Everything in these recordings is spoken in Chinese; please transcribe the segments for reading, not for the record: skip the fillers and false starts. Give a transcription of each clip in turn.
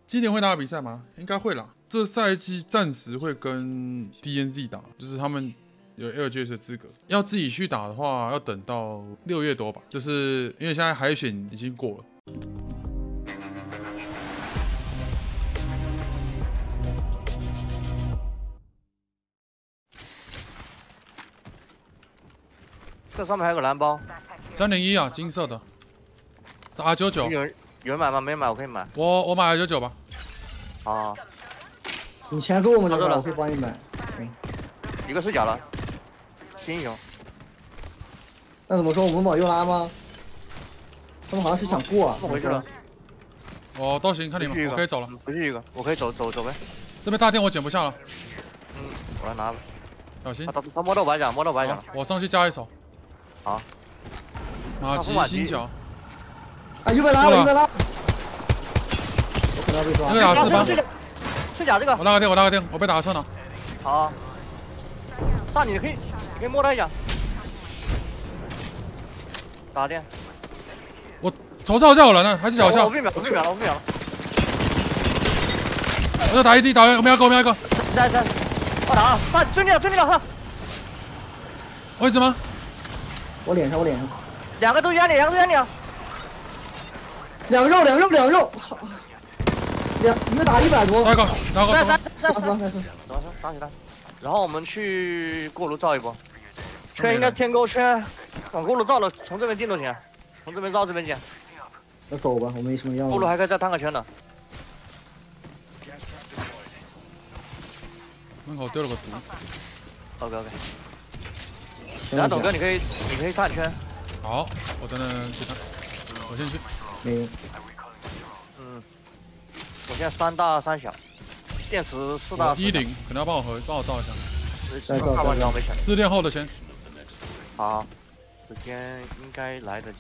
今年会打比赛吗？应该会啦。这赛季暂时会跟 DNZ 打，就是他们有 LGS 的资格。要自己去打的话，要等到6月多吧。就是因为现在海选已经过了。 这上面还有个蓝包 301啊，金色的。是 R99。 有人买吗？没买，我可以买。 我买 R99吧。 啊， 你钱给我们就好，我可以帮你买。行。 一个是假的，新英雄。 那怎么说？我们往右拉吗？他们好像是想过啊。 怎么回去了？ 哦，都行，看你们，我可以走了。 回去一个，我可以走呗。 这边大电我捡不下了。 我来拿了。 小心。 他摸到白甲，摸到白甲。 我上去加一手。 好。 马奇新角。 啊，右边拉，右边拉。我可能要被抓。 那个雅士吧。 是假这个。 我拉个电，我被打穿了。 好。上你可以摸他一下。打电。 我头上好像有人呢，还是脚下。 我不秒了。 我在打1D，打我们要一个。 在，我打了，追你了， 位置吗？ 我脸上。 两个都压你啊！ 两肉，我操！你们打100多。 来个。 死。 打起来。然后我们去锅炉造一波，圈应该天沟圈，往锅炉造了，从这边进都行，从这边绕这边进。 那走吧，我没什么药。 锅炉还可以再摊个圈的。 门口丢了个毒。 OK。然后董哥，你可以看圈。 好，我等等去看，我先去。 没有。 我现在3大3小，电池4大。 10，可能要帮我造一下。 再造。 没钱。 4电后的先。 好，时间应该来得及。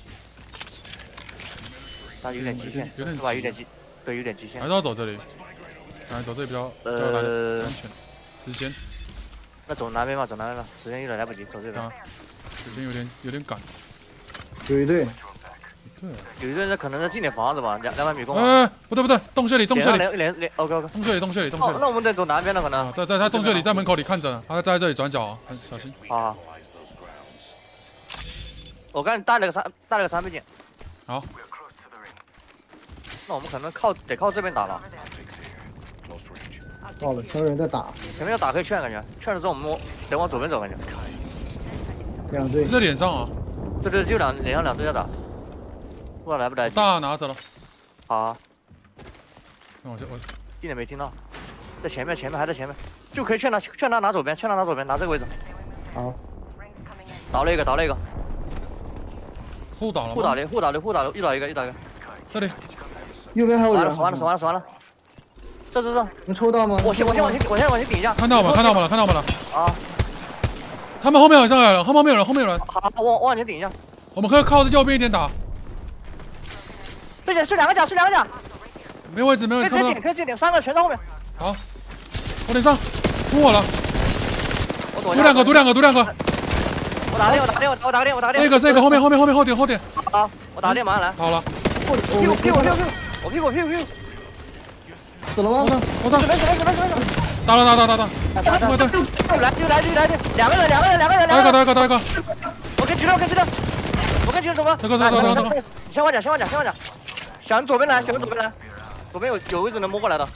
但有点极限，是吧？有点极限。 还是要走这里，走这里比较安全。时间。 那走南边吧，时间有点来不及，走这边。 时间有点赶。 有一队。 对。 有一队那可能在近点房子吧，200米攻。 不对，洞穴里。 OK。 洞穴里。 那我们得走南边了，可能。 在他洞穴里，在门口里看着呢，他在这里转角，小心。 好。我刚才带了个3倍镜。 好。 那我们可能得靠这边打了。 到了，前面人在打。 前面要打可以劝，感觉劝了之后我们得往左边走，感觉。 2队。 在脸上啊。 对，就脸上2队在打。不知道来不来得及。 大拿着了。 好。 那我一点没听到，在前面还在前面，就可以劝他拿左边，拿这个位置。 好。 倒了一个。 互倒了。 互倒，遇到一个。 这里。 右边还有人。 完了。这。 能抽到吗？ 我先往前顶一下。 看到我们了。 啊。 他们后面好像来了，后面有人。 好，我往前顶一下。 我们可以靠着右边一点打。 对姐，是两个甲。 没位置。可以接点，3个全在后面。 好。我脸上，突我了。 我毒两个。 我打电。 这个后点。 好，我打电马上来。 好了。 屁股。我屁股。 死了吗？ 我打。打了。 又来，2个人。 打一个。 我跟局长走吧。 这个。 先换甲。小左边来，左边有位置能摸过来的。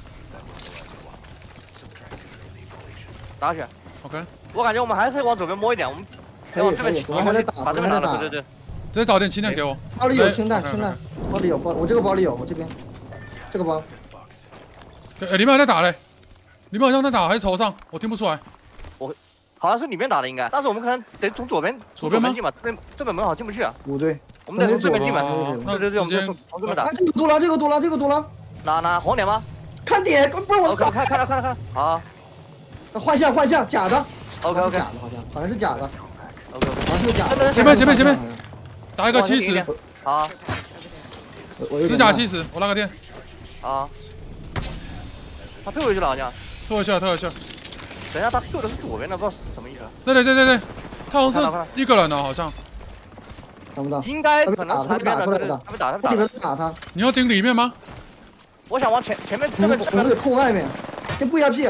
打血。 OK。 我感觉我们还是往左边摸一点，我们往这边起， 我还在打， 把这边打了，对。 直接找点清弹给我。 包里有清弹，包里有，我这个包里有，我这边这个包。 里面还在打嘞，里面好像在打还是头上，我听不出来。 我好像是里面打的应该，但是我们可能得从左边吗？进吧，这边门好像进不去啊。 5队。 我们得从这边进吧。对，我们从这边打。 这个堵了。 哪红点吗？ 看点，不是我操！ 看了。好。 换象，假的。 OK。 假的好像是假的。 OK。 好像是假的。 前面。打一个70。 好。 指甲70，我拉个电。 好。他退回去了好像。 退回去。 等一下，他退的是左边的，不知道是什么意思。 对，他好像是一个人呢，好像。 看不到。 应该可能是他被打出来的。 他被打。 他。 你要顶里面吗？ 我想往前面这边我们得控外面，先布一下 P。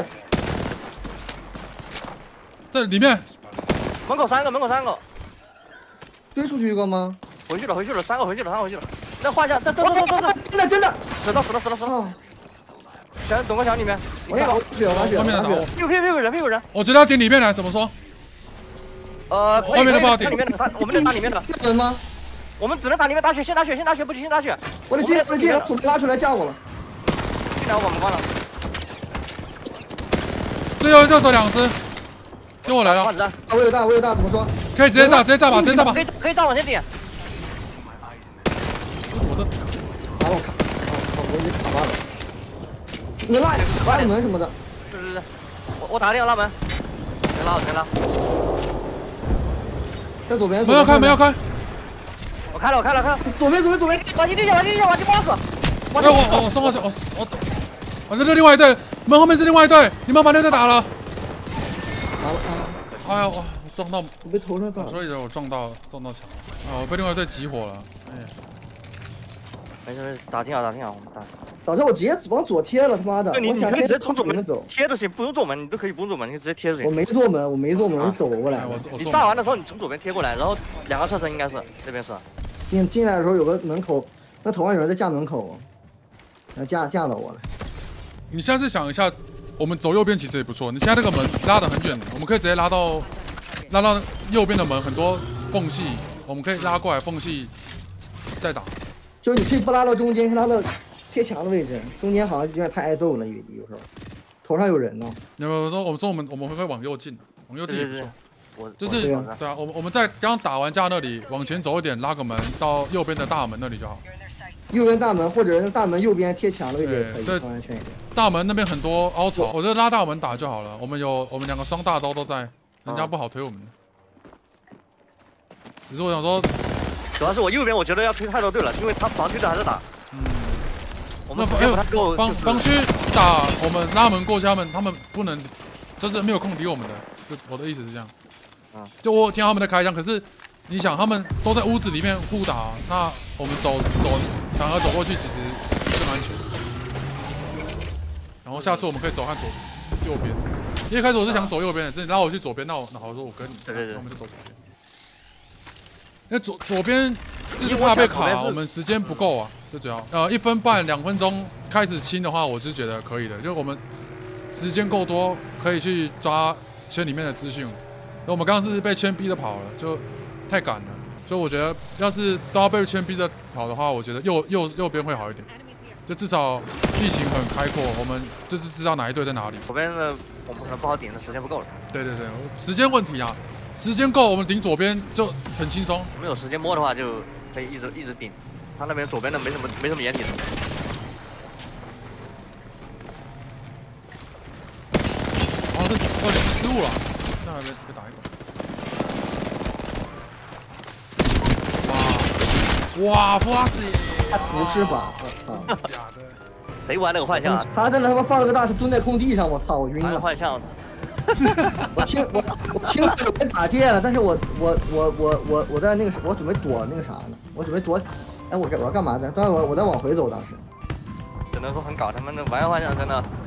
这里面门口三个， 追出去一个吗？ 回去了，三个回去了。那画像，这， 真的， 死了！ 哦， 小董哥小里面，你那个外面打我， 屁股人， 我觉得要顶里面来，怎么说？外面的不好顶， 里面的，我们能打里面的。 这人吗？ 我们只能打里面，打血，先打血，不行，先打血。 我的进，左边拉出来架我了。 进来我们关了。 最后就手2只，跟我来了。 我有大，怎么说？ 可以直接炸吧。 可以炸往前顶。 我这打我卡，我已经卡爆了。你拉门什么的。 是，我打电话拉门。全拉。 在左边。 没有开。 我开了。 左边。 往进 boss。 哎我送过去，这是另外一队，门后面是另外一队，你们把那队打了。哎呀，我撞到， 我被头上打。 所以我撞到墙了。啊，我被另外一队集火了。哎。 没事，打挺好，我们打。 导致我直接往左贴了，他妈的！ 你可以直接从左门走， 贴着行，不用做门，你都可以不用做门，你直接贴着行。 我没做门，我是走过来的。 你炸完的时候，你从左边贴过来，然后2个侧身应该是这边是。 进来的时候有个门口，那头上有人在架门口，架到我了。 你下次想一下，我们走右边其实也不错。你现在那个门拉得很远，我们可以直接拉到右边的门，很多缝隙，我们可以拉过来缝隙再打。 就是你可以不拉到中间，可以拉到贴墙的位置，中间好像有点太挨揍了，有时候头上有人呢。 有时候我们会往右进，往右进也不错。就是对啊，我们在刚打完架那里往前走一点，拉个门到右边的大门那里就好。 右边大门或者是大门右边贴墙的位置也可以， 对， 安全一点。 大门那边很多凹槽，我就拉大门打就好了。我们2个双大招都在，人家不好推我们的。只是我想说， 主要是我右边我觉得要推太多队了，因为他防区的还在打。我们防区打我们拉门过去，他们不能，就是没有空敌我们的。就我的意思是这样。就我听他们的开枪，可是你想他们都在屋子里面互打，那我们反而走过去其实更安全。然后下次我们可以走看右边。一开始我是想走右边的，是你拉我去左边，那我说我跟你， 对， 我们就走左边。因为左边就是怕被卡，我们时间不够啊，最主要1分半2分钟开始清的话，我是觉得可以的，就我们时间够多，可以去抓圈里面的资讯。我们刚刚是被圈逼着跑了，就太赶了，所以我觉得要是都要被圈逼着跑的话，我觉得右边会好一点，就至少地形很开阔，我们就是知道哪一队在哪里。 左边的我们可能不好顶，时间不够了。 对，时间问题啊，时间够，我们顶左边就很轻松。 没有时间摸的话，就可以一直顶。他那边左边的没什么掩体的。 这失误了，那还被打一个。哇，不是， 他不是吧？我操！ 假的。 谁玩那个幻象啊？ 他在那他妈放了个大，他蹲在空地上，我操，我晕了。 幻象。 我听了有人打电了，但是我在那个我准备躲那个啥呢？我准备躲，哎，我要干嘛呢？当时我在往回走，当时。 只能说很搞，他们的玩幻象真的。